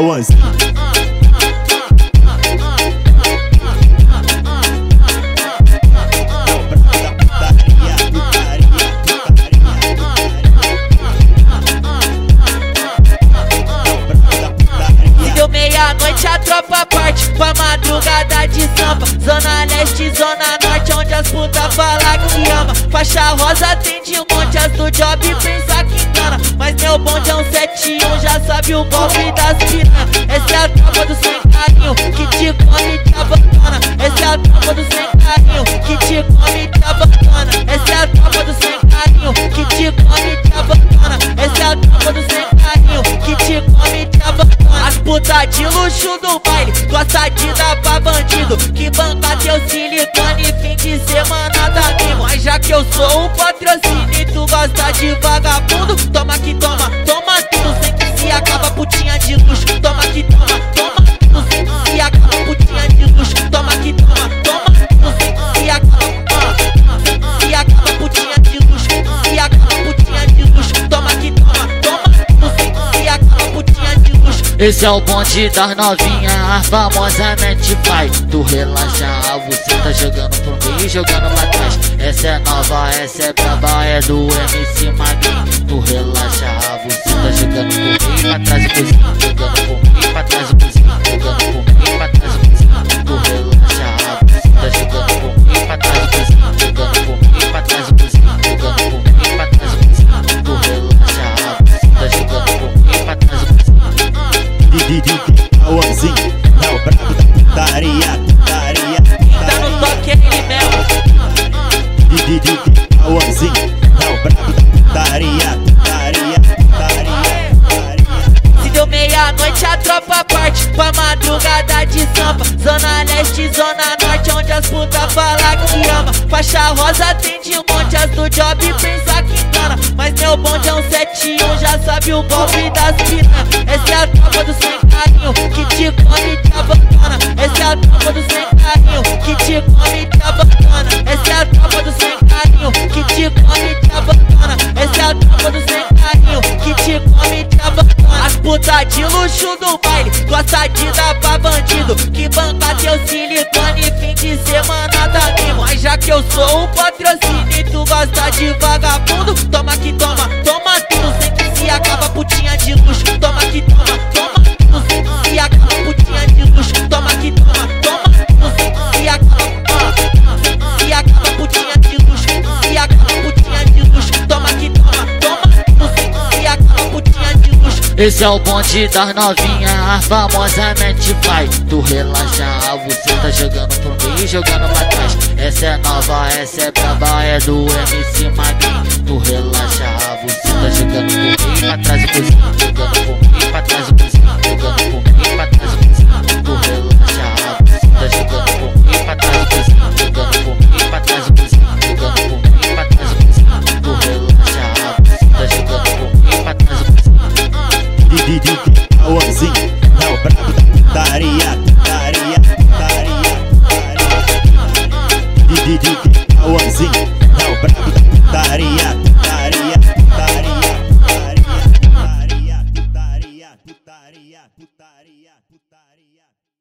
Cauãzinho. Meia-noite a tropa parte pra madrugada de samba. Zona Leste, Zona Norte, onde as putas falam que ama. Faixa rosa tem de monte, as do job pensa que engana. Mas meu bonde é um 71, já sabe o golpe das piranha. Essa é a tropa do sem carinho, que te come e te abandona. Essa é a tropa do sem carinho, que te come e te abandona. Essa é a tropa do sem carinho, que te come e te abandona. Essa é a tropa do sem carinho, que te come e te abandona. As puta de luxo do baile, gosta de dar pra bandido, que banca teu silicone, fim de semana dá mimo. Mas já que eu sou o patrocínio e tu gosta de vagabundo, toma que toma, toma tudo, sem que se acaba putinha de luxo. Toma que toma, toma tudo, sem que se acaba putinha de luxo. Toma que toma, toma tudo, sem que se acaba, sem que se acaba putinha de luxo. Se acaba putinha de luxo, toma que toma, toma tudo, sem que se acaba putinha de luxo. Esse é o bonde das novinhas, a famosamente vai. Tu relaxa, você tá jogando pro meio e jogando pra trás. Essa é nova, essa é braba, é do MC Magrinho. Tu relaxa, você tá jogando pro meio pra trás e cozinho. Jogando pro meio pra trás e cozinho. Jogando pro meio pra trás e cozinho. Tu relaxa, você tá jogando pro meio pra trás e cozinho. Jogando pro meio pra trás e cozinho. Jogando pro meio pra trás e cozinho. Tu relaxa, você tá jogando pro meio pra trás e cozinho. DJ Cauãzinho, é o brabo da putaria, putaria, putaria. Tá no toque ele mesmo. DJ Cauãzinho, é o brabo da putaria, putaria, putaria, putaria. Se deu meia-noite a tropa parte pra madrugada de samba. Zona Leste, Zona Norte, onde as putas falam que ama. Faixa rosa tem de monte, as do job pensa que engana. Mas meu bonde é um 71, já sabe o golpe das piranha. Essa é a tropa do sem carinho, que te come e te abandona. Essa é a tropa do sem carinho, que te come e te abandona. Essa é a tropa do sem carinho, que te come e te abandona. Essa é a tropa do sem carinho, que te come e te abandona. As puta de luxo do baile, gosta de dar pra bandido, que banca teu silicone, fim de semana dá mimo. Mas já que eu sou o patrocínio e tu gosta de vagabundo, toma que toma, toma tudo, sem que se acaba putinha de luxo. Toma que toma, toma tudo, sem que se acaba putinha de luxo. Toma que toma, toma tudo, sem que se acaba, sem que se acaba putinha de luxo. Se acaba putinha de luxo. Toma que toma, toma tudo, sem que se acaba putinha de luxo. Esse é o bonde das novinhas, a famosamente vai. Tu relaxa, você tá jogando pro meio e jogando pra trás. Essa é nova, essa é braba, é do MC Magrinho. Tu relaxa, você tá jogando pro meio pra trás e cozinho. Jogando pro meio pra trás e cozinho. Jogando pro meio pra trás e cozinho. Tu relaxa, você tá jogando pro meio pra trás e cozinho. Jogando pro meio pra trás e cozinho. Jogando pro meio pra trás e cozinho. Tu relaxa, você tá jogando pro meio pra trás e cozinho. DJ Cauãzinho, é o brabo da putaria, putaria, putaria, putaria. DJ Cauãzinho, é o brabo da putaria, putaria, putaria, putaria, putaria, putaria, putaria, putaria, putaria.